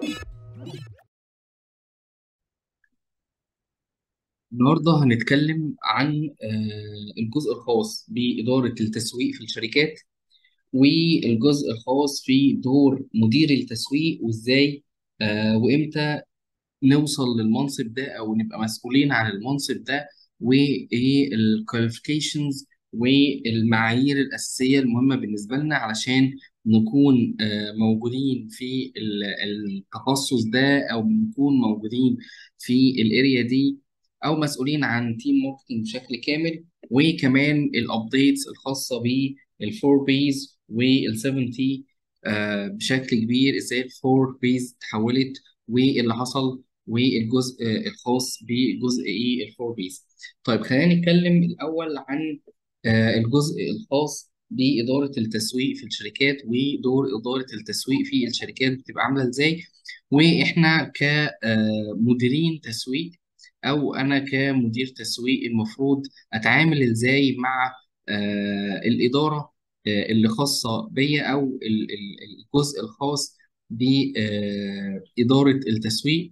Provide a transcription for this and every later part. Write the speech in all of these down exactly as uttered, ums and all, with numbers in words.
النهارده هنتكلم عن آه، الجزء الخاص بإدارة التسويق في الشركات، والجزء الخاص في دور مدير التسويق، وإزاي آه، وإمتى نوصل للمنصب ده او نبقى مسؤولين عن المنصب ده، وايه الكواليفيكيشنز والمعايير الاساسيه المهمه بالنسبه لنا علشان نكون آه، موجودين في ال- التخصص ده، او نكون موجودين في الاريا دي، او مسؤولين عن تيم ماركتنج بشكل كامل. وكمان الابديتس الخاصه بالفور بيز والسفن تي بشكل كبير، ازاي الفور بيز تحولت وايه اللي حصل، والجزء الخاص بجزء ايه الفور بيز. طيب خلينا نتكلم الاول عن آه، الجزء الخاص بإدارة التسويق في الشركات، ودور إدارة التسويق في الشركات بتبقى عاملة إزاي. وإحنا كمديرين تسويق، أو أنا كمدير تسويق، المفروض أتعامل إزاي مع آه، الإدارة آه، اللي خاصة بيا، أو ال- ال- الجزء الخاص بإدارة التسويق،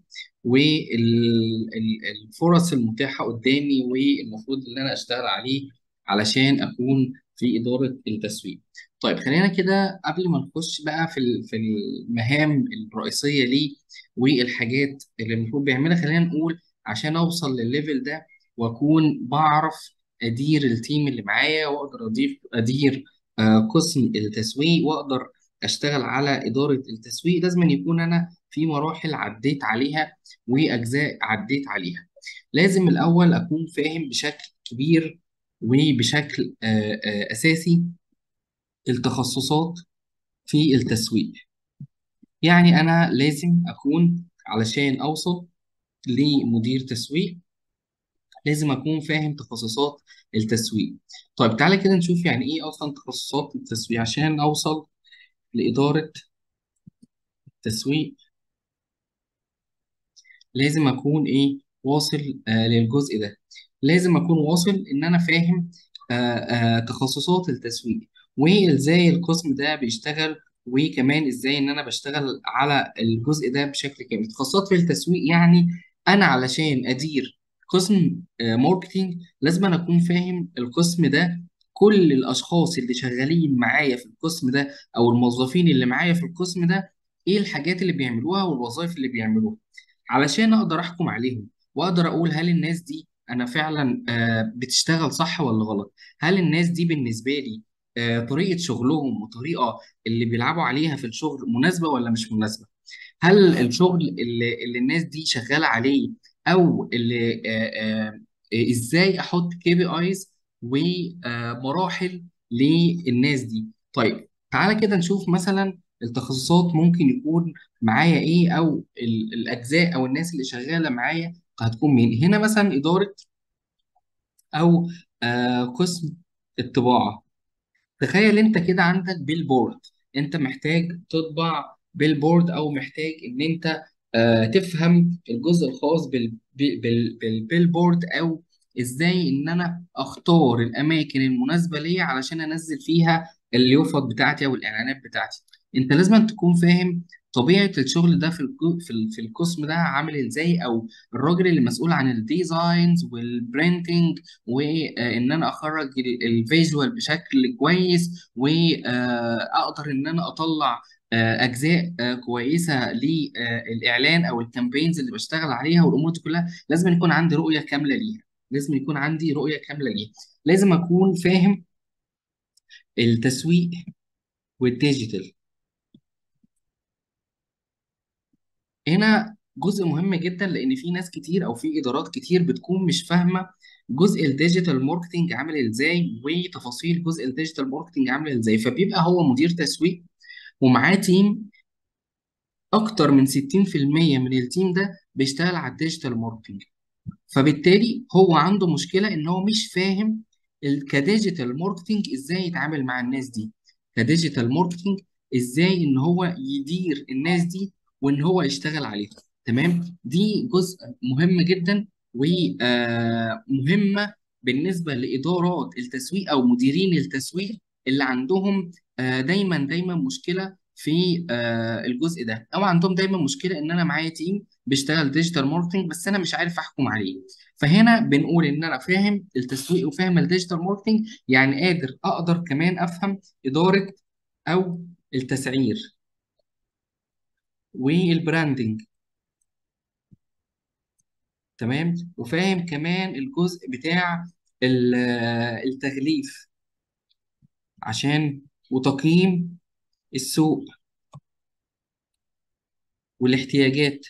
والفرص المتاحة قدامي، والمفروض إن أنا أشتغل عليه علشان أكون في إدارة التسويق. طيب خلينا كده قبل ما نخش بقى في ال- في المهام الرئيسية ليه والحاجات اللي المفروض بيعملها، خلينا نقول عشان أوصل للليفل ده وأكون بعرف أدير التيم اللي معايا، وأقدر أضيف أدير آه، قسم التسويق، وأقدر أشتغل على إدارة التسويق، لازم أن يكون أنا في مراحل عديت عليها وأجزاء عديت عليها. لازم الأول أكون فاهم بشكل كبير وبشكل آه، آه، أساسي التخصصات في التسويق. يعني أنا لازم أكون، علشان أوصل لمدير تسويق، لازم أكون فاهم تخصصات التسويق. طيب تعالى كده نشوف يعني إيه أصلا تخصصات التسويق. عشان أوصل لإدارة تسويق لازم أكون إيه واصل آه للجزء ده. لازم أكون واصل إن أنا فاهم آه آه تخصصات التسويق، وإزاي القسم ده بيشتغل، وكمان إزاي إن أنا بشتغل على الجزء ده بشكل كامل. تخصصات في التسويق يعني أنا علشان أدير قسم آه ماركتينج، لازم أنا أكون فاهم القسم ده، كل الأشخاص اللي شغالين معايا في القسم ده، أو الموظفين اللي معايا في القسم ده، إيه الحاجات اللي بيعملوها والوظائف اللي بيعملوها، علشان اقدر احكم عليهم، واقدر اقول هل الناس دي انا فعلا آه، بتشتغل صح ولا غلط. هل الناس دي بالنسبه لي آه، طريقه شغلهم وطريقه اللي بيلعبوا عليها في الشغل مناسبه ولا مش مناسبه. هل الشغل اللي, اللي الناس دي شغاله عليه، او اللي آه، آه، آه، ازاي احط كي بي ايز ومراحل للناس دي. طيب تعالى كده نشوف مثلا التخصصات ممكن يكون معايا ايه، او ال- الاجزاء او الناس اللي شغاله معايا هتكون مين. هنا مثلا اداره، او آه قسم الطباعه. تخيل انت كده عندك بيلبورد، انت محتاج تطبع بيلبورد، او محتاج ان انت آه تفهم الجزء الخاص بال بال بالبيلبورد، او ازاي ان انا اختار الاماكن المناسبه ليا علشان انزل فيها اليوفط بتاعتي او الاعلانات بتاعتي. انت لازم تكون فاهم طبيعه الشغل ده في الجو- في ال- في القسم ده عامل ازاي، او الراجل اللي مسؤول عن الديزاينز والبرينتنج، وان انا اخرج الفيجوال بشكل كويس، واقدر ان انا اطلع آه، اجزاء آه، كويسه للاعلان او الكامبينز اللي بشتغل عليها. والامور دي كلها لازم يكون عندي رؤيه كامله ليها، لازم يكون عندي رؤيه كامله ليها. لازم اكون فاهم التسويق والديجيتال. هنا جزء مهم جدا، لان في ناس كتير او في ادارات كتير بتكون مش فاهمه جزء الديجيتال ماركتنج عامل ازاي، وتفاصيل جزء الديجيتال ماركتنج عامل ازاي. فبيبقى هو مدير تسويق ومعاه تيم، اكتر من ستين في المية من التيم ده بيشتغل على الديجيتال ماركتنج. فبالتالي هو عنده مشكله ان هو مش فاهم ال- كديجيتال ماركتنج ازاي يتعامل مع الناس دي. كديجيتال ماركتنج ازاي ان هو يدير الناس دي، وان هو يشتغل عليها. تمام، دي جزء مهم جدا ومهمه بالنسبه لادارات التسويق او مديرين التسويق اللي عندهم آه، دايما دايما مشكله في آه الجزء ده، او عندهم دايما مشكله ان انا معايا تيم بيشتغل ديجيتال ماركتنج بس انا مش عارف احكم عليه. فهنا بنقول ان انا فاهم التسويق وفاهم الديجيتال ماركتنج، يعني قادر اقدر كمان افهم اداره او التسعير والبراندنج. تمام. وفاهم كمان الجزء بتاع ال- آه، التغليف عشان وتقييم السوق والاحتياجات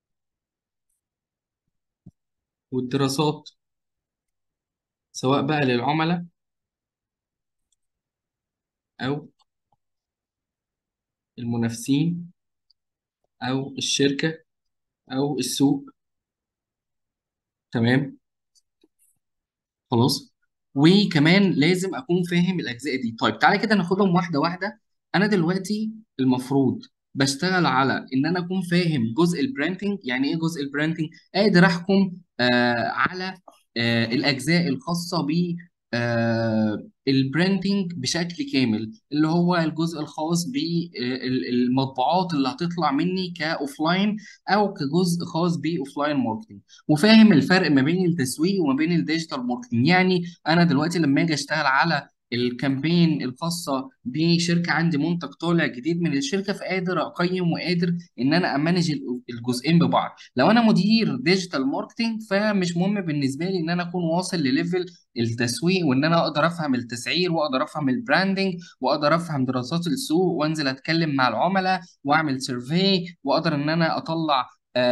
والدراسات، سواء بقى للعملاء أو المنافسين أو الشركة أو السوق. تمام. خلاص. وكمان لازم اكون فاهم الاجزاء دي. طيب تعالى كده ناخدهم واحده واحده. انا دلوقتي المفروض بشتغل على ان انا اكون فاهم جزء البرانتنج. يعني ايه جزء البرانتنج؟ قادر احكم آه على آه الاجزاء الخاصه ب آه البراندنج بشكل كامل، اللي هو الجزء الخاص بالمطبوعات اللي هتطلع مني كاوفلاين او كجزء خاص باوفلاين ماركتنج. وفاهم الفرق ما بين التسويق وما بين الديجيتال ماركتنج. يعني انا دلوقتي لما اجي اشتغل على الكامبين الخاصه بشركه، عندي منتج طالع جديد من الشركه، فقادر اقيم وقادر ان انا امانج ال- الجزئين ببعض. لو انا مدير ديجيتال ماركتنج فمش مهم بالنسبه لي ان انا اكون واصل لليفل التسويق، وان انا اقدر افهم التسعير واقدر افهم البراندنج واقدر افهم دراسات السوق وانزل اتكلم مع العملاء واعمل سيرفي واقدر ان انا اطلع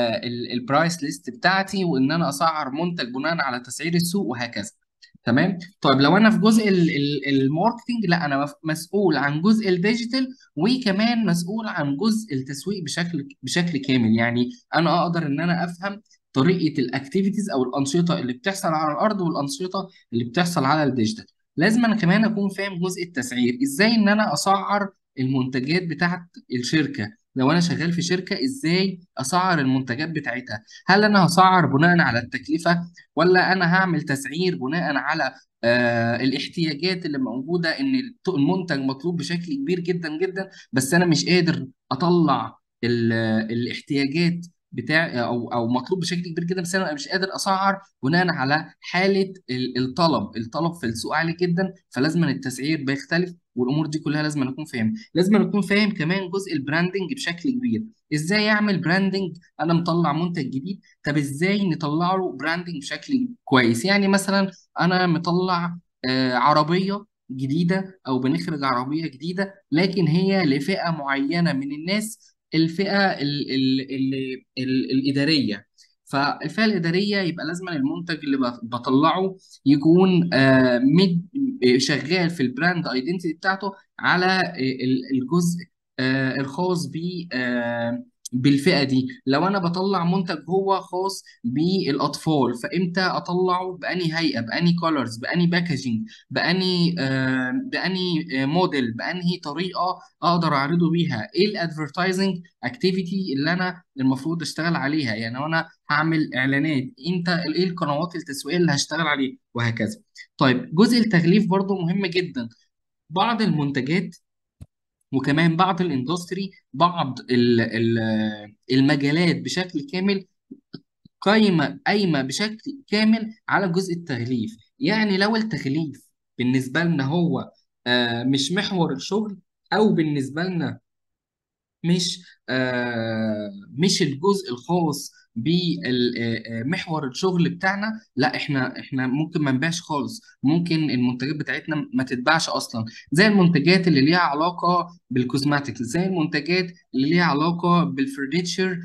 البرايس ليست بتاعتي وان انا اسعر منتج بناء على تسعير السوق وهكذا. تمام. طيب لو انا في جزء ال- ال- الماركتينج، لا انا مف- مسؤول عن جزء الديجيتال وكمان مسؤول عن جزء التسويق بشكل بشكل كامل. يعني انا اقدر ان انا افهم طريقه الاكتيفيتيز او الانشطه اللي بتحصل على الارض والانشطه اللي بتحصل على الديجيتال. لازم انا كمان اكون فاهم جزء التسعير، ازاي ان انا اسعر المنتجات بتاعت الشركه. لو انا شغال في شركه، ازاي اسعر المنتجات بتاعتها؟ هل انا هسعر بناء على التكلفه، ولا انا هعمل تسعير بناء على آه الاحتياجات اللي موجوده، ان الت- المنتج مطلوب بشكل كبير جدا جدا بس انا مش قادر اطلع ال- الاحتياجات بتاع او او مطلوب بشكل كبير جدا بس انا مش قادر اسعر بناء على حاله ال- الطلب الطلب في السوق عالي جدا، فلازم التسعير بيختلف. والامور دي كلها لازم اكون فاهم. لازم اكون فاهم كمان جزء البراندنج بشكل كبير. ازاي اعمل براندنج؟ انا مطلع منتج جديد، طب ازاي نطلع له براندنج بشكل كويس؟ يعني مثلا انا مطلع آه، عربيه جديده او بنخرج عربيه جديده لكن هي لفئه معينه من الناس، الفئه ال ال ال ال الاداريه. فالفئه الاداريه يبقى لازم المنتج اللي بط- بطلعه يكون آه، مد شغال في البراند ايدنتيتي بتاعته على آه، ال- الجزء آه، الخاص ب آه، بالفئة دي. لو أنا بطلع منتج هو خاص بالأطفال، فإمتى أطلعه؟ بأني هيئة، بأني كولرز، بأني باكجينج، بأني آه بأني آه موديل، بأنهي طريقة أقدر أعرضه بيها. إيه الأدفرتايزنج أكتيفيتي اللي أنا المفروض أشتغل عليها؟ يعني وأنا هعمل إعلانات، إمتى إيه القنوات التسويقية اللي هشتغل عليها وهكذا. طيب جزء التغليف برضو مهم جدا. بعض المنتجات وكمان بعض الاندستري، بعض ال- ال- المجالات بشكل كامل قايمة قايمة بشكل كامل على جزء التغليف. يعني لو التغليف بالنسبة لنا هو آه، مش محور الشغل، أو بالنسبة لنا مش آه مش الجزء الخاص بمحور الشغل بتاعنا، لا احنا احنا ممكن ما نبيعش خالص، ممكن المنتجات بتاعتنا ما تتباعش اصلا. زي المنتجات اللي ليها علاقه بالكوزماتيك، زي المنتجات اللي ليها علاقه بالفurniture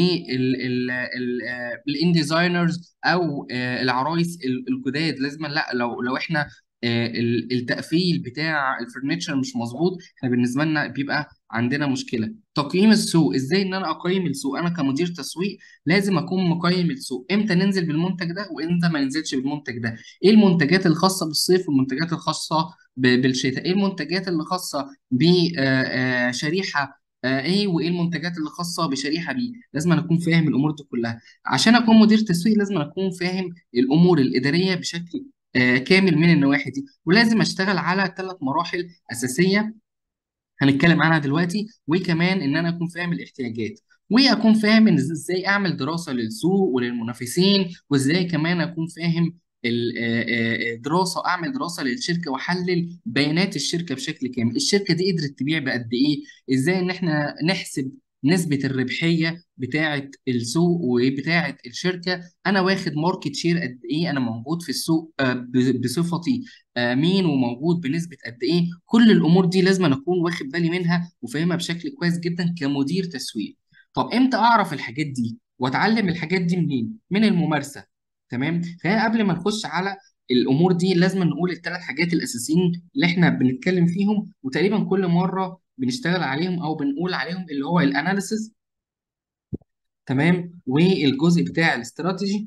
للان ديزاينرز او آه، العرايس ال- الجداد. لازم لا، لو لو احنا آه، ال- التقفيل بتاع الفurniture مش مظبوط، احنا بالنسبه لنا بيبقى عندنا مشكله. تقييم السوق، ازاي ان انا اقيم السوق؟ انا كمدير تسويق لازم اكون مقيم السوق، امتى ننزل بالمنتج ده وامتى ما ننزلش بالمنتج ده. ايه المنتجات الخاصه بالصيف والمنتجات الخاصه ب- بالشتاء؟ ايه المنتجات اللي خاصه بشريحه ايه، وايه المنتجات اللي خاصه بشريحه بي؟ لازم أنا اكون فاهم الامور دي كلها. عشان اكون مدير تسويق لازم أنا اكون فاهم الامور الاداريه بشكل آه، كامل من النواحي دي. ولازم اشتغل على ثلاث مراحل اساسيه هنتكلم عنها دلوقتي. وكمان ان انا اكون فاهم الاحتياجات، واكون فاهم ان ازاي اعمل دراسه للسوق وللمنافسين، وازاي كمان اكون فاهم ال- آه، آه، دراسه اعمل دراسه للشركه، واحلل بيانات الشركه بشكل كامل. الشركه دي قدرت تبيع بقد ايه، ازاي ان احنا نحسب نسبه الربحيه بتاعه السوق وبتاعه الشركه، انا واخد ماركت شير قد ايه، انا موجود في السوق آه، ب- بصفتي آه، مين، وموجود بنسبة قد إيه. كل الأمور دي لازم أنا أكون واخد بالي منها وفاهمها بشكل كويس جدا كمدير تسويق. طب إمتى أعرف الحاجات دي وأتعلم الحاجات دي منين؟ من الممارسة. تمام. فهي قبل ما نخش على الأمور دي لازم نقول الثلاث حاجات الأساسيين اللي إحنا بنتكلم فيهم، وتقريبا كل مرة بنشتغل عليهم أو بنقول عليهم، اللي هو الأناليسز. تمام. والجزء بتاع الاستراتيجي.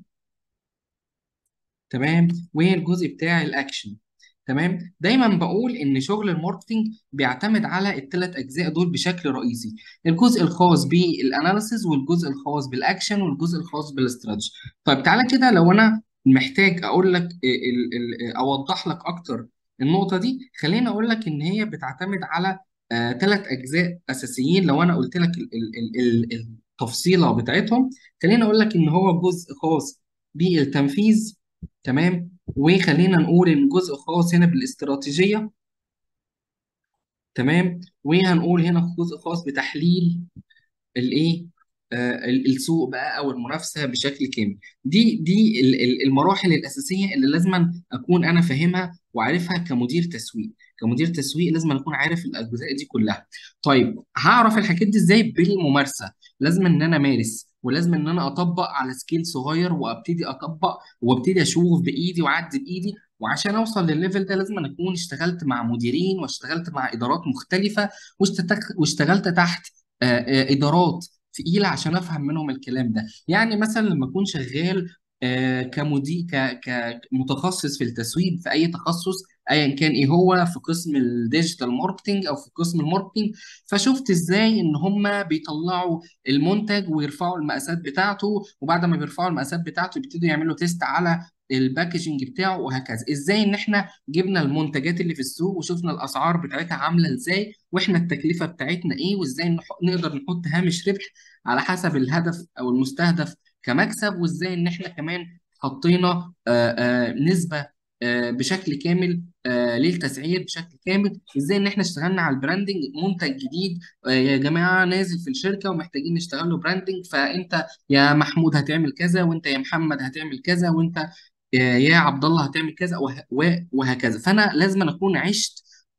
تمام. والجزء بتاع الاكشن. تمام. دايما بقول ان شغل الماركتينج بيعتمد على الثلاث اجزاء دول بشكل رئيسي: الجزء الخاص بالاناليسز، والجزء الخاص بالاكشن، والجزء الخاص بالاستراتيجي. طيب تعالى كده، لو انا محتاج اقول لك ال- ال- اوضح لك اكتر النقطة دي، خليني اقول لك ان هي بتعتمد على ثلاث اجزاء اساسيين. لو انا قلت لك ال- ال- ال- ال- التفصيلة بتاعتهم، خليني اقول لك ان هو جزء خاص بالتنفيذ. تمام. وخلينا نقول ان جزء خاص هنا بالاستراتيجيه. تمام. وهنقول هنا جزء خاص بتحليل الايه، آه ال- السوق بقى او المنافسه بشكل كامل. دي دي ال- ال- المراحل الاساسيه اللي لازم اكون انا فاهمها وعارفها كمدير تسويق. كمدير تسويق لازم اكون عارف الاجزاء دي كلها. طيب هعرف الحاجات دي ازاي؟ بالممارسه. لازم ان انا امارس، ولازم ان انا اطبق على سكيل صغير، وابتدي اطبق وابتدي اشوف بايدي واعدي بايدي. وعشان اوصل للليفل ده لازم أن اكون اشتغلت مع مديرين، واشتغلت مع ادارات مختلفه، واشتتك- واشتغلت تحت آه، آه، ادارات تقيله عشان افهم منهم الكلام ده. يعني مثلا لما اكون شغال آه، كمدير ك- كمتخصص في التسويق في اي تخصص ايا كان ايه هو، في قسم الديجيتال ماركتنج او في قسم الماركتنج، فشفت ازاي ان هم بيطلعوا المنتج ويرفعوا المقاسات بتاعته، وبعد ما بيرفعوا المقاسات بتاعته يبتدوا يعملوا تيست على الباكجينج بتاعه، وهكذا. ازاي ان احنا جبنا المنتجات اللي في السوق وشفنا الاسعار بتاعتها عامله ازاي، واحنا التكلفه بتاعتنا ايه، وازاي نح- نقدر نحط هامش ربح على حسب الهدف او المستهدف كمكسب، وازاي ان احنا كمان حطينا آه، آه، نسبه آه، بشكل كامل آه، للتسعير بشكل كامل. ازاي ان احنا اشتغلنا على البراندنج، منتج جديد آه، يا جماعه نازل في الشركه ومحتاجين نشتغل له براندنج، فانت يا محمود هتعمل كذا، وانت يا محمد هتعمل كذا، وانت آه، يا عبد الله هتعمل كذا، وه- وه- وهكذا. فانا لازم أن اكون عشت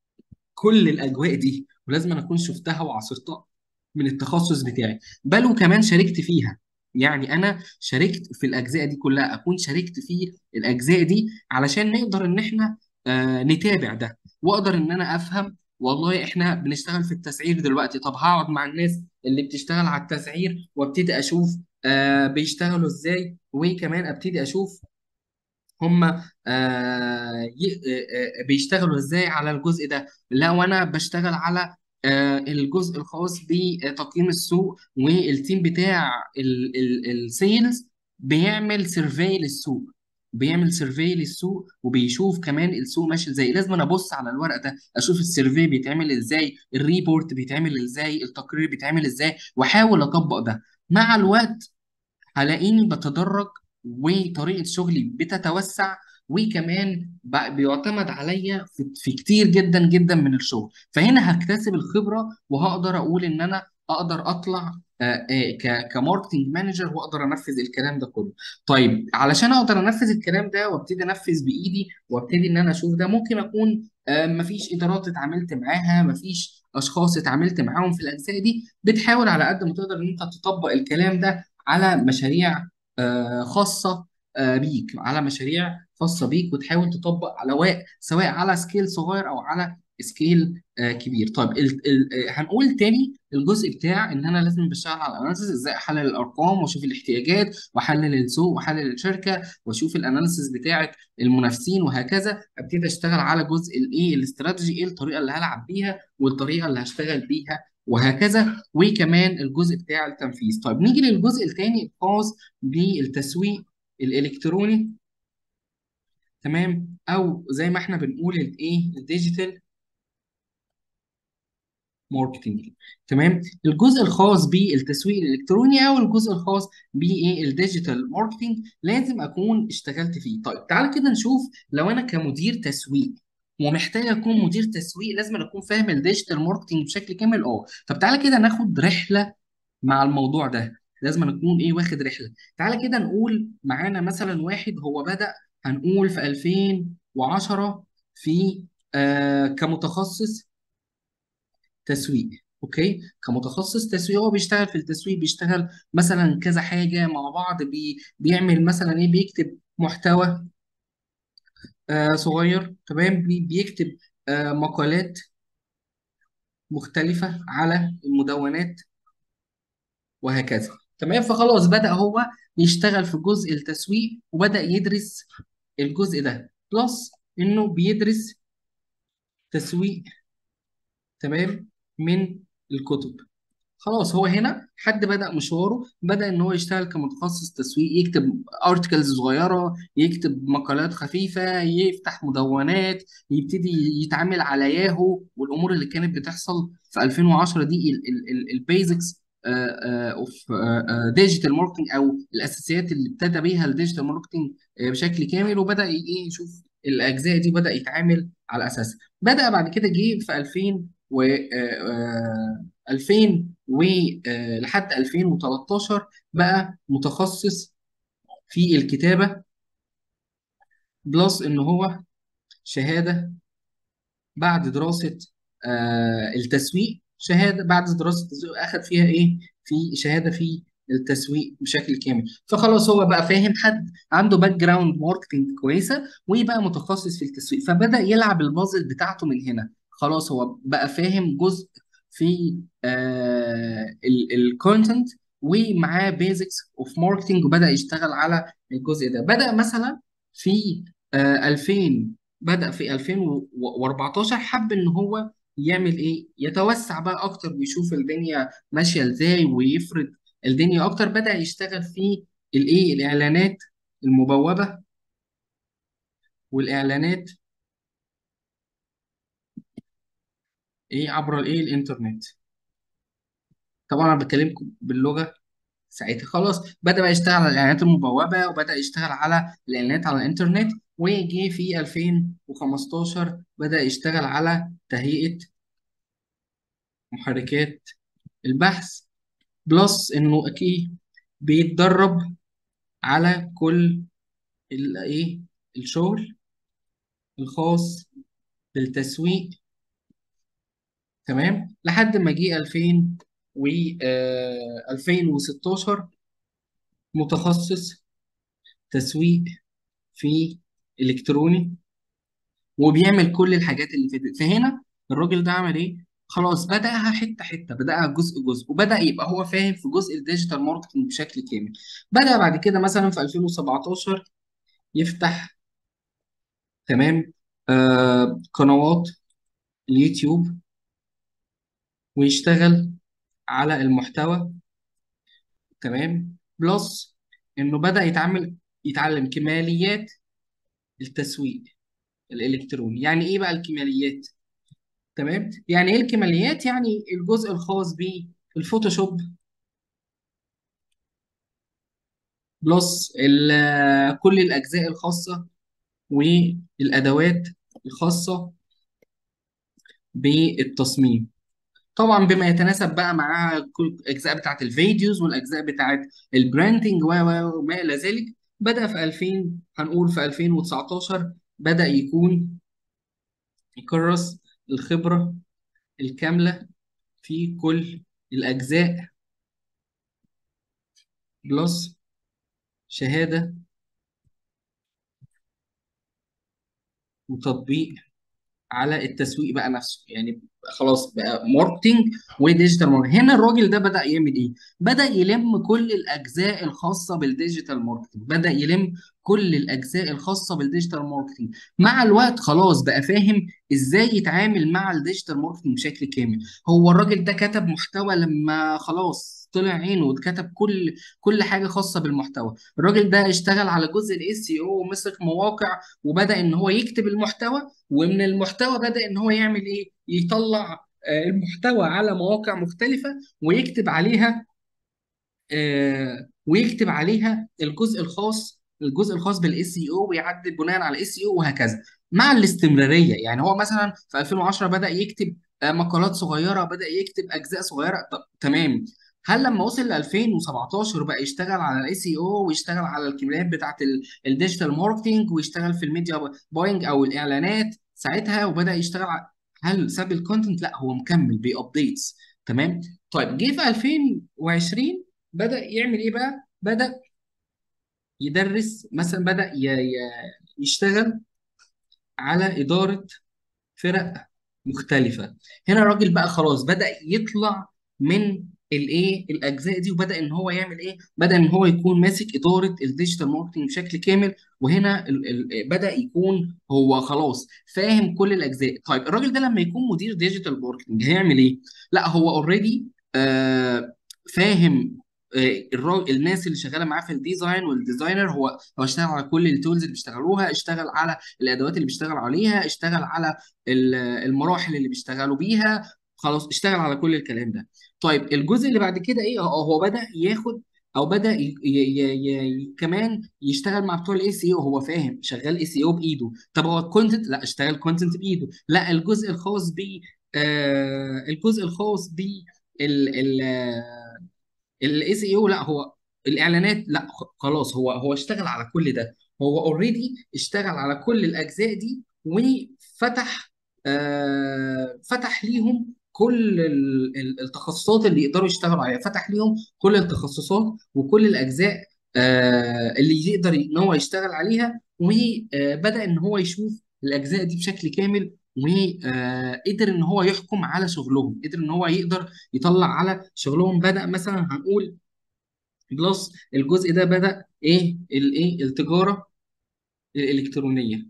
كل الاجواء دي، ولازم أنا اكون شفتها وعاصرتها من التخصص بتاعي، بل وكمان شاركت فيها. يعني انا شاركت في الاجزاء دي كلها، اكون شاركت في الاجزاء دي علشان نقدر ان احنا آه نتابع ده، واقدر ان انا افهم والله احنا بنشتغل في التسعير دلوقتي. طب هقعد مع الناس اللي بتشتغل على التسعير وابتدي اشوف آه بيشتغلوا ازاي، وكمان ابتدي اشوف هم آه ي- آه، آه، بيشتغلوا ازاي على الجزء ده. لو انا بشتغل على آه الجزء الخاص بتقييم السوق، والتيم بتاع السيلز بيعمل سيرفي للسوق، بيعمل سيرفي للسوق وبيشوف كمان السوق ماشي ازاي. لازم انا ابص على الورق ده، اشوف السيرفي بيتعمل ازاي، الريبورت بيتعمل ازاي، التقرير بيتعمل ازاي، واحاول اطبق ده. مع الوقت هلاقيني بتدرج، وطريقة شغلي بتتوسع، وكمان ب- بيعتمد عليا في, في كتير جدا جدا من الشغل. فهنا هكتسب الخبرة، وهقدر أقول إن أنا أقدر أطلع آه، آه، ك- كماركتنج مانجر، وأقدر أنفذ الكلام ده كله. طيب علشان أقدر أنفذ الكلام ده وأبتدي أنفذ بإيدي، وأبتدي إن أنا أشوف ده، ممكن أكون آه، مفيش إدارات اتعاملت معاها، مفيش أشخاص اتعاملت معاهم في الأجزاء دي، بتحاول على قد ما تقدر إن أنت تطبق الكلام ده على مشاريع آه، خاصة آه، بيك، على مشاريع خاصة بيك، وتحاول تطبق على وا- سواء على سكيل صغير أو على سكيل آه، كبير. طيب ال ال آه، هنقول تاني الجزء بتاع ان انا لازم بشتغل على الاناليسيس، ازاي احلل الارقام واشوف الاحتياجات واحلل السوق واحلل الشركه واشوف الاناليسيس بتاعه المنافسين، وهكذا ابتدي اشتغل على جزء الايه الاستراتيجي، ايه الطريقه اللي هلعب بيها والطريقه اللي هشتغل بيها، وهكذا. وكمان الجزء بتاع التنفيذ. طيب نيجي للجزء الثاني الخاص بالتسويق الالكتروني. تمام. او زي ما احنا بنقول الايه الديجيتال ماركتنج. تمام. الجزء الخاص بالتسويق الالكتروني او الجزء الخاص بايه الديجيتال ماركتنج لازم اكون اشتغلت فيه. طيب تعال كده نشوف، لو انا كمدير تسويق ومحتاج اكون مدير تسويق لازم اكون فاهم الديجيتال ماركتنج بشكل كامل. اه طب تعالى كده ناخد رحله مع الموضوع ده. لازم نكون ايه واخد رحله. تعالى كده نقول معانا مثلا واحد هو بدأ، هنقول في ألفين وعشرة في آه كمتخصص تسويق. اوكي، كمتخصص تسويق هو بيشتغل في التسويق، بيشتغل مثلا كذا حاجه مع بعض، بي بيعمل مثلا ايه، بيكتب محتوى آه صغير. تمام. بي بيكتب آه مقالات مختلفه على المدونات وهكذا. تمام. فخلاص بدأ هو يشتغل في جزء التسويق وبدأ يدرس الجزء ده، بلس انه بيدرس تسويق. تمام. من الكتب. خلاص هو هنا حد بدأ مشواره، بدأ ان هو يشتغل كمتخصص تسويق، يكتب ارتكلز صغيرة، يكتب مقالات خفيفة، يفتح مدونات، يبتدي يتعامل على ياهو والامور اللي كانت بتحصل في ألفين وعشرة دي، البيزكس اوف ديجيتال ماركتنج او الاساسيات اللي ابتدى بيها الديجيتال ماركتنج بشكل كامل، وبدأ ي- ايه يشوف الاجزاء دي، بدأ يتعامل على اساسها. بدأ بعد كده جه في ألفين و ألفين ولحد ألفين وتلتاشر بقى متخصص في الكتابة، بلس ان هو شهادة بعد دراسة آه التسويق. شهادة بعد دراسة التسويق أخد فيها إيه؟ في شهادة في التسويق بشكل كامل. فخلاص هو بقى فاهم، حد عنده باك جراوند ماركتنج كويسة ويبقى متخصص في التسويق، فبدأ يلعب البازل بتاعته من هنا. خلاص هو بقى فاهم جزء في آه الكونتنت ومعاه بيزكس اوف ماركتنج، وبدأ يشتغل على الجزء ده. بدأ مثلا في آه ألفين بدأ في ألفين وأربعتاشر حب ان هو يعمل ايه، يتوسع بقى اكتر ويشوف الدنيا ماشيه ازاي ويفرد الدنيا اكتر. بدأ يشتغل في الايه الاعلانات المبوبه والاعلانات ايه عبر الايه الانترنت. طبعا انا بكلمكم باللغه ساعتها. خلاص بدأ بقى يشتغل على الاعلانات المبوبه وبدأ يشتغل على الاعلانات على الانترنت. وجي في ألفين وخمستاشر بدأ يشتغل على تهيئه محركات البحث، بلس انه اكيد بيتدرب على كل الايه الشغل الخاص بالتسويق. تمام. لحد ما جه ألفين و آه، ألفين وستاشر متخصص تسويق في الكتروني وبيعمل كل الحاجات اللي فاتت. فهنا الراجل ده عمل ايه؟ خلاص بدأها حته حته، بدأها جزء جزء، وبدأ يبقى هو فاهم في جزء الديجيتال ماركتنج بشكل كامل. بدأ بعد كده مثلا في ألفين وسبعتاشر يفتح، تمام، آه قنوات اليوتيوب ويشتغل على المحتوى. تمام. بلس انه بدأ يتعامل يتعلم كماليات التسويق الالكتروني. يعني ايه بقى الكماليات؟ تمام. يعني ايه الكماليات؟ يعني الجزء الخاص بالفوتوشوب، بلس ال- كل الاجزاء الخاصه والادوات الخاصه بالتصميم، طبعا بما يتناسب بقى مع كل الاجزاء بتاعت الفيديوز والاجزاء بتاعت البراندنج و و وما الى ذلك. بدأ في ألفين، هنقول في ألفين وتسعتاشر بدأ يكون يكرس الخبرة الكاملة في كل الأجزاء، بلس شهادة وتطبيق على التسويق بقى نفسه. يعني خلاص بقى ماركتنج وديجيتال ماركتنج. هنا الراجل ده بدأ يعمل ايه؟ بدأ يلم كل الأجزاء الخاصة بالديجيتال ماركتنج، بدأ يلم كل الأجزاء الخاصة بالديجيتال ماركتنج. مع الوقت خلاص بقى فاهم ازاي يتعامل مع الديجيتال ماركتنج بشكل كامل. هو الراجل ده كتب محتوى لما خلاص طلع عينه وكتب كل كل حاجة خاصة بالمحتوى. الراجل ده اشتغل على جزء الاس اي او ومسك مواقع وبدأ ان هو يكتب المحتوى، ومن المحتوى بدأ ان هو يعمل ايه، يطلع آه، المحتوى على مواقع مختلفه، ويكتب عليها آه، ويكتب عليها الجزء الخاص الجزء الخاص بالاس اي او، ويعدل بناء على الاس اي او، وهكذا مع الاستمراريه. يعني هو مثلا في ألفين وعشرة بدا يكتب آه، مقالات صغيره، بدا يكتب اجزاء صغيره. طب تمام. هل لما وصل ل ألفين وسبعتاشر بقى يشتغل على الاس اي او، ويشتغل على الكميات بتاعت الديجيتال ماركتنج، ويشتغل في الميديا باينج او الاعلانات ساعتها، وبدا يشتغل على، هل ساب الكونتنت؟ لا، هو مكمل بيابديتس. تمام. طيب جه في ألفين وعشرين بدأ يعمل ايه بقى؟ بدأ يدرس مثلا، بدأ ي- ي- يشتغل على إدارة فرق مختلفة. هنا الراجل بقى خلاص بدأ يطلع من الايه الاجزاء دي، وبدأ ان هو يعمل ايه، بدأ ان هو يكون ماسك إدارة الديجيتال ماركتنج بشكل كامل. وهنا ال ال بدأ يكون هو خلاص فاهم كل الاجزاء. طيب الراجل ده لما يكون مدير ديجيتال ماركتنج هيعمل ايه؟ لا، هو اوريدي آه فاهم. آه، الراجل الناس اللي شغاله معاه في الديزاين والديزاينر، هو هو اشتغل على كل التولز اللي بيشتغلوها، اشتغل على الادوات اللي بيشتغل عليها، اشتغل على ال- المراحل اللي بيشتغلوا بيها، خلاص اشتغل على كل الكلام ده. طيب الجزء اللي بعد كده ايه؟ اه هو بدأ ياخد، او بدأ ي ي ي ي كمان يشتغل مع بتوع الاي سي او. هو فاهم شغال اي سي او بايده. طب هو الكونتنت؟ لا، اشتغل كونتنت بايده. لا، الجزء الخاص ب آه الجزء الخاص ب الاي سي او، لا هو الاعلانات، لا خ- خلاص هو هو اشتغل على كل ده. هو اوريدي اشتغل على كل الاجزاء دي، وفتح آه فتح ليهم كل ال- ال- التخصصات اللي يقدروا يشتغلوا عليها، فتح ليهم كل التخصصات وكل الاجزاء آه اللي يقدر ان هو يشتغل عليها. وبدأ ان هو يشوف الاجزاء دي بشكل كامل، وقدر ان هو يحكم على شغلهم، قدر ان هو يقدر يطلع على شغلهم. بدأ مثلا هنقول بلس الجزء ده، بدأ ايه الايه التجارة الإلكترونية.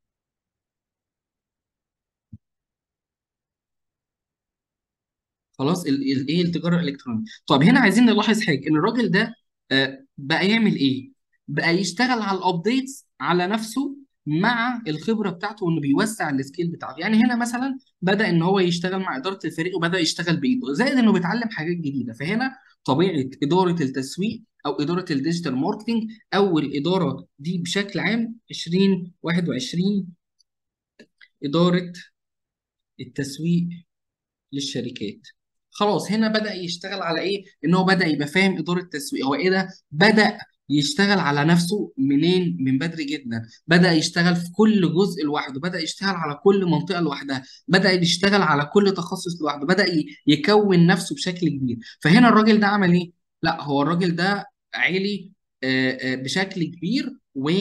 خلاص ال- ال- ايه التجاره الالكترونيه. طب هنا عايزين نلاحظ حاجه، ان الراجل ده آه، بقى يعمل ايه؟ بقى يشتغل على الابديتس على نفسه مع الخبره بتاعته، وانه بيوسع السكيل بتاعته. يعني هنا مثلا بدا ان هو يشتغل مع اداره الفريق، وبدا يشتغل بايده، زائد انه بيتعلم حاجات جديده. فهنا طبيعه اداره التسويق او اداره الديجيتال ماركتنج او الاداره دي بشكل عام ألفين وواحد وعشرين، اداره التسويق للشركات. خلاص هنا بدأ يشتغل على ايه؟ ان هو بدأ يبقى فاهم إدارة التسويق. هو ايه ده؟ بدأ يشتغل على نفسه منين؟ من بدري جدا. بدأ يشتغل في كل جزء لوحده، بدأ يشتغل على كل منطقة لوحدها، بدأ يشتغل على كل تخصص لوحده، بدأ ي- يكون نفسه بشكل كبير. فهنا الراجل ده عمل ايه؟ لا، هو الراجل ده عالي آه، آه، بشكل كبير،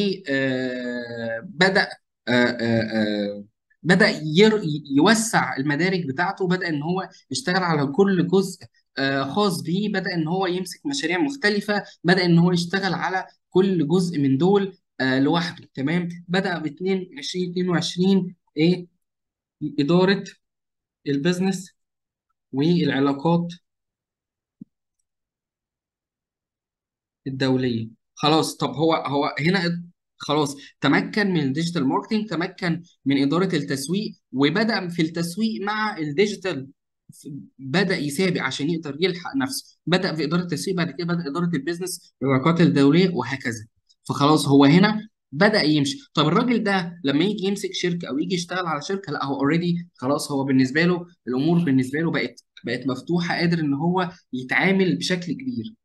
وبدأ بدأ ير... يوسع المدارك بتاعته. بدأ ان هو يشتغل على كل جزء آه، خاص بيه. بدأ ان هو يمسك مشاريع مختلفة، بدأ ان هو يشتغل على كل جزء من دول آه، لوحده. تمام. بدأ ب ألفين واتنين وعشرين ايه إدارة البيزنس والعلاقات الدولية. خلاص. طب هو هو هنا خلاص تمكن من الديجيتال ماركتينج، تمكن من إدارة التسويق، وبدأ في التسويق مع الديجيتال. بدأ يسابق عشان يقدر يلحق نفسه. بدأ في إدارة التسويق، بعد كده بدأ إدارة البيزنس العلاقات الدولية، وهكذا. فخلاص هو هنا بدأ يمشي. طب الراجل ده لما يجي يمسك شركة أو يجي يشتغل على شركة، لا هو اوريدي خلاص، هو بالنسبة له الأمور بالنسبة له بقت بقت مفتوحة، قادر إن هو يتعامل بشكل كبير،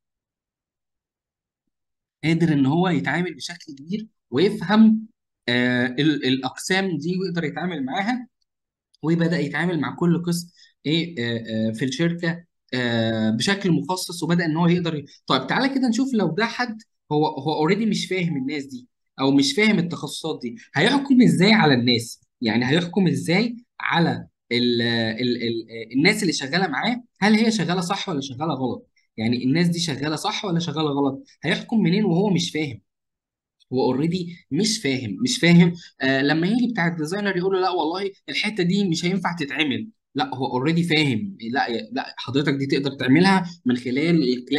قادر ان هو يتعامل بشكل كبير، ويفهم آه ال- الاقسام دي، ويقدر يتعامل معاها. وبدأ يتعامل مع كل قسم ايه آه آه في الشركه آه بشكل مخصص، وبدأ ان هو يقدر ي... طيب تعالى كده نشوف، لو ده حد هو هو اوريدي مش فاهم الناس دي، او مش فاهم التخصصات دي، هيحكم ازاي على الناس؟ يعني هيحكم ازاي على ال ال ال الناس اللي شغاله معاه؟ هل هي شغاله صح ولا شغاله غلط؟ يعني الناس دي شغاله صح ولا شغاله غلط؟ هيحكم منين وهو مش فاهم؟ هو اوريدي مش فاهم مش فاهم آه لما يجي بتاع الديزاينر يقول له لا والله الحته دي مش هينفع تتعمل، لا هو اوريدي فاهم. لا لا، حضرتك دي تقدر تعملها من خلال الكليك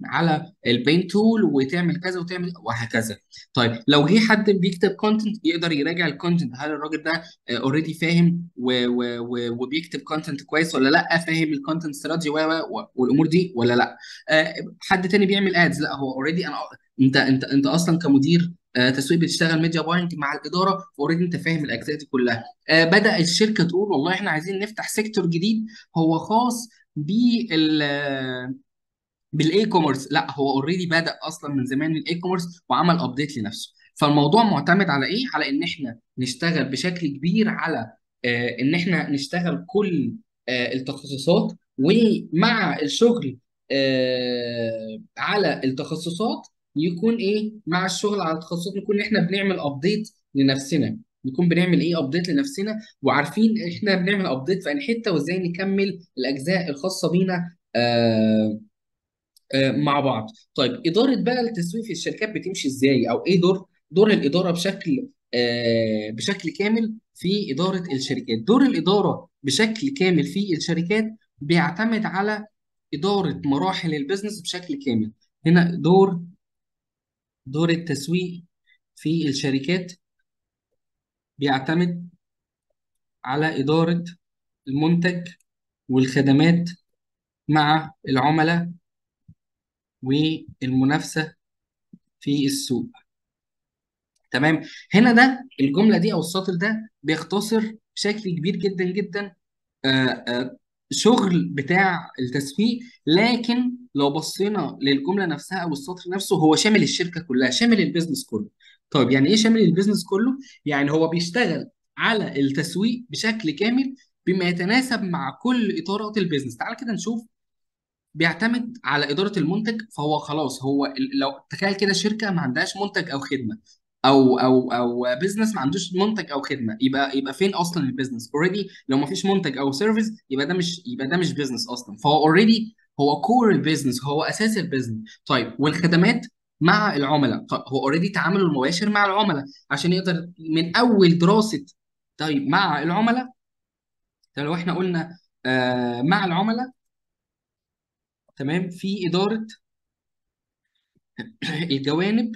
على البين تول وتعمل كذا وتعمل وهكذا. طيب لو جه حد بيكتب كونتنت يقدر يراجع الكونتنت، هل الراجل ده اوريدي فاهم و- و- و- وبيكتب كونتنت كويس ولا لا، فاهم الكونتنت استراتيجي والامور دي ولا لا. آه، حد تاني بيعمل ادز، لا هو اوريدي انا، انت انت انت اصلا كمدير آه، تسويق بتشتغل ميديا باينج مع الاداره، اوريدي انت فاهم الاجزاء دي كلها. آه، بدا الشركه تقول والله احنا عايزين نفتح سيكتور جديد هو خاص بال بالاي كوميرس، لا هو اوريدي بدأ اصلا من زمان الاي كوميرس وعمل ابديت لنفسه. فالموضوع معتمد على ايه؟ على ان احنا نشتغل بشكل كبير على آه ان احنا نشتغل كل آه التخصصات، ومع الشغل آه على التخصصات يكون ايه، مع الشغل على التخصصات نكون احنا بنعمل ابديت لنفسنا، نكون بنعمل ايه ابديت لنفسنا، وعارفين احنا بنعمل ابديت في انهي حته وازاي نكمل الاجزاء الخاصه بينا آه آه، مع بعض. طيب اداره بقى التسويق في الشركات بتمشي ازاي، او ايه دور دور الاداره بشكل آه، بشكل كامل في اداره الشركات. دور الاداره بشكل كامل في الشركات بيعتمد على اداره مراحل البيزنس بشكل كامل. هنا دور دور التسويق في الشركات بيعتمد على اداره المنتج والخدمات مع العملاء والمنافسه في السوق. تمام. هنا ده الجمله دي او السطر ده بيختصر بشكل كبير جدا جدا آه، آه، شغل بتاع التسويق. لكن لو بصينا للجمله نفسها او السطر نفسه هو شامل الشركه كلها، شامل البيزنس كله. طيب يعني ايه شامل البيزنس كله؟ يعني هو بيشتغل على التسويق بشكل كامل بما يتناسب مع كل اطارات البيزنس. تعال كده نشوف. بيعتمد على إدارة المنتج، فهو خلاص هو ال- لو تخيل كده شركة ما عندهاش منتج أو خدمة، أو أو أو بزنس ما عندوش منتج أو خدمة، يبقى يبقى فين أصلا البيزنس؟ أوريدي لو ما فيش منتج أو سيرفيس يبقى ده مش يبقى ده مش بيزنس أصلا، فهو أوريدي هو كور البيزنس، هو أساس البيزنس. طيب والخدمات مع العملاء، طيب هو أوريدي تعامله المباشر مع العملاء عشان يقدر من أول دراسة. طيب مع العملاء، طب لو احنا قلنا آه مع العملاء، تمام، في إدارة الجوانب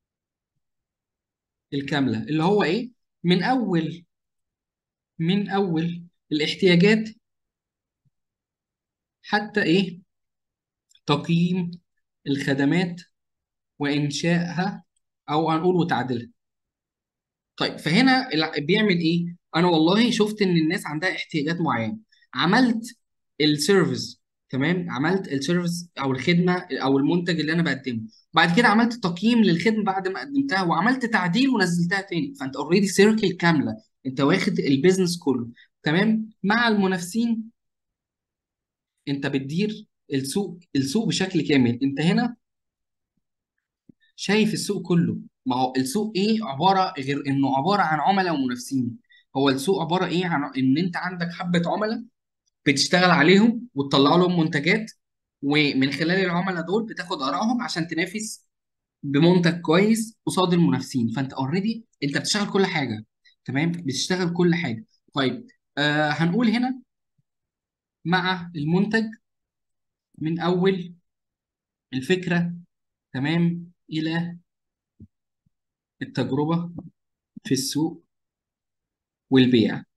الكامله اللي هو ايه، من اول من اول الاحتياجات حتى ايه، تقييم الخدمات وانشائها، او هنقول وتعديلها. طيب فهنا الع- بيعمل ايه؟ انا والله شفت ان الناس عندها احتياجات معينه، عملت السيرفيس، تمام، عملت السيرفيس او الخدمه او المنتج اللي انا بقدمه، بعد كده عملت تقييم للخدمه بعد ما قدمتها وعملت تعديل ونزلتها تاني، فانت اوريدي سيركل كامله، انت واخد البيزنس كله. تمام. مع المنافسين انت بتدير السوق السوق بشكل كامل. انت هنا شايف السوق كله. ما هو السوق ايه عباره غير انه عباره عن عملاء ومنافسين؟ هو السوق عباره ايه عن ان انت عندك حبه عملاء بتشتغل عليهم وتطلع لهم منتجات، ومن خلال العملاء دول بتاخد ارائهم عشان تنافس بمنتج كويس قصاد المنافسين. فانت اوريدي انت بتشتغل كل حاجه، تمام، بتشتغل كل حاجه. طيب آه هنقول هنا مع المنتج من اول الفكره، تمام، الى التجربه في السوق والبيع.